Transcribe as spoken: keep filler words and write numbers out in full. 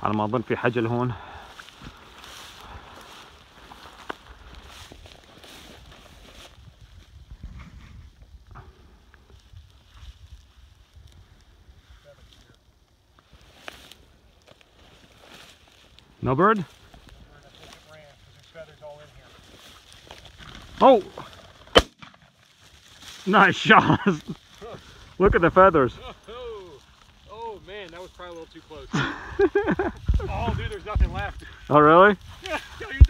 على ما اظن في حجل هون. No bird? Oh! Nice shot! Look at the feathers. Oh, oh man, that was probably a little too close. Oh dude, there's nothing left. Oh really? Yeah,